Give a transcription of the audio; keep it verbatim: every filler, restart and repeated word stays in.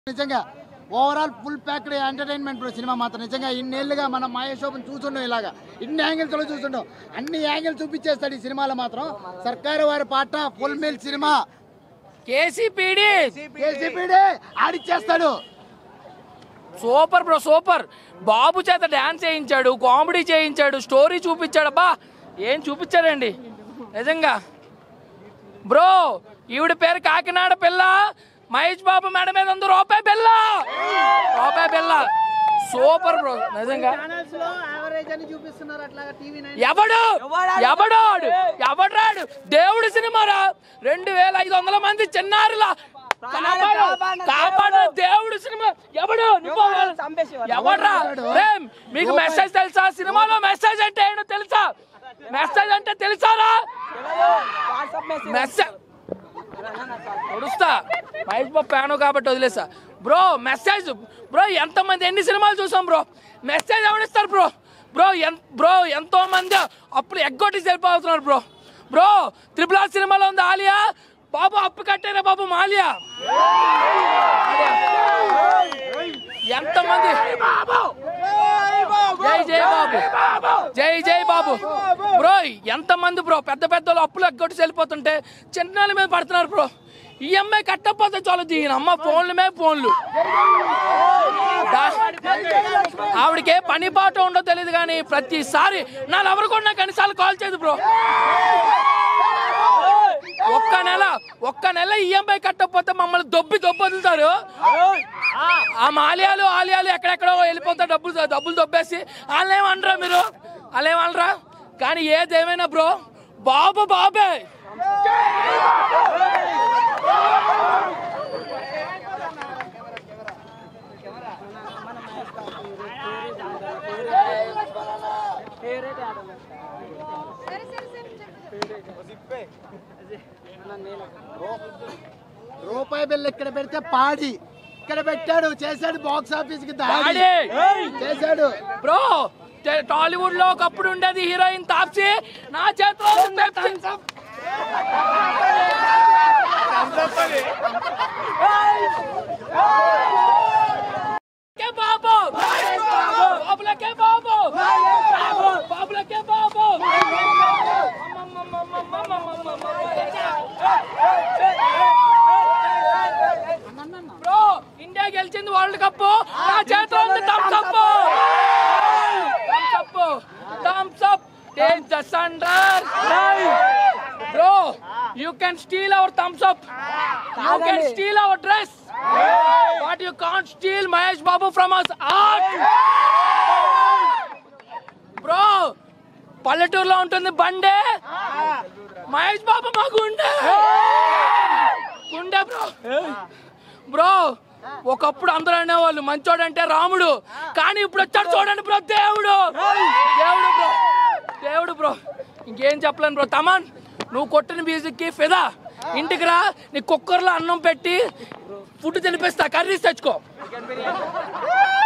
నిజంగా overall full packed entertainment bro సినిమా మాత్రం నిజంగా ఇన్నేళ్ళుగా మనం మహేష్ బాబుని చూస్తుండం ఇలాగా ఇన్ని యాంగిల్స్లో చూస్తుండం అన్ని యాంగిల్ చూపించేస్తాడు ఈ సినిమాలో మాత్రం సర్కారు వారి పాట ఫుల్ మీల్ సినిమా కేసీపీడి కేసీపీడి ఆడిచ్చేస్తాడు సూపర్ బ్రో సూపర్ బాబు చేత డాన్స్ చేయించాడు కామెడీ చేయించాడు స్టోరీ చూపించాడు అబ్బా ఏం చూపించాడండి నిజంగా బ్రో ఈవిడ పేరు కాకినాడ పిల్ల మహేష్ బాబు మేడ మీద ఉంది రూపాయి బిల్ల రూపాయి బిల్ల సూపర్ బ్రో నిజంగా ఎవడు ఎవడాడు ఎవడాడు దేవుడి సినిమారా రెండు వేల ఐదు వందల మంది చిన్నారులా కాపాడు దేవుడు సినిమా ఎవడు ఎవడ్రా మీకు మెసేజ్ తెలుసా సినిమాలో మెసేజ్ అంటే ఏంటో తెలుసా మెసేజ్ అంటే తెలుసారా మెసేజ్ పొడుస్తా మహేష్ బాబు ఫ్యాను కాబట్టి వదిలేసా బ్రో మెసేజ్ బ్రో ఎంతమంది ఎన్ని సినిమాలు చూసాం బ్రో మెసేజ్ ఎవడిస్తారు బ్రో బ్రో ఎంత బ్రో ఎంతో మంది అప్పుడు ఎగ్గొట్టి వెళ్ళిపోతున్నారు బ్రో బ్రో త్రిపుల్ ఆర్ సినిమాలో ఉంది ఆలియా బాబు అప్పు కట్టారా బాబు మాలియా ఎంతమంది జై జై బాబు జై జై బాబు బ్రో ఎంతమంది బ్రో పెద్ద పెద్దలు అప్పులు ఎగ్గొట్టి వెళ్ళిపోతుంటే చిన్నాళ్ళ మీద పడుతున్నారు బ్రో ఈఎంఐ కట్టకపోతే చాలు దీని అమ్మ ఫోన్ల మీద ఫోన్లు ఆవిడకే పని పాట ఉండో తెలియదు కానీ ప్రతిసారి నా ఎవరు కూడా నాకు ఎన్నిసార్లు కాల్ చేయదు బ్రో ఒక్క నెల ఒక్క నెల ఈఎంఐ కట్టకపోతే మమ్మల్ని దొబ్బి దొబ్బు వదులుతారు ఆ మాలియాలు ఆలియాలు ఎక్కడెక్కడో వెళ్ళిపోతారు డబ్బులు డబ్బులు దొబ్బేసి వాళ్ళేమనరా మీరు వాళ్ళేమనరా కానీ ఏదేమైనా బ్రో బాబు బాబే రూపాయి బిల్ ఇక్కడ పెడితే పాడి ఇక్కడ పెట్టాడు చేశాడు బాక్స్ ఆఫీస్ కి దాడి చేశాడు బ్రో టాలీవుడ్ లో ఒకప్పుడు ఉండేది హీరోయిన్ తాప్సీ నా చేతిలో బాబు బాబులకే బాబు బాబులకే బాబు బ్రో ఇండియా గెలిచింది వరల్డ్ కప్ నా చేతిలో ఉంది thums up thums up thums up take the sunrise bro you can steal our thumbs up you can steal our dress but you can't steal Mahesh Babu from us art bro పల్లెటూరులో ఉంటుంది బండే మహేష్ బాబు మా గుండె గుండె bro bro ఒకప్పుడు అందరూ అనేవాళ్ళు మంచోడు అంటే రాముడు కానీ ఇప్పుడు వచ్చాడు చూడండి బ్రో దేవుడు దేవుడు బ్రో దేవుడు బ్రో ఇంకేం చెప్పలేను బ్రో తమన్ నువ్వు కొట్టిన మ్యూజిక్ కి ఫిదా ఇంటికి రా నీ కుక్కర్లో అన్నం పెట్టి ఫుడ్ తినిపిస్తా కర్రీస్ తెచ్చుకో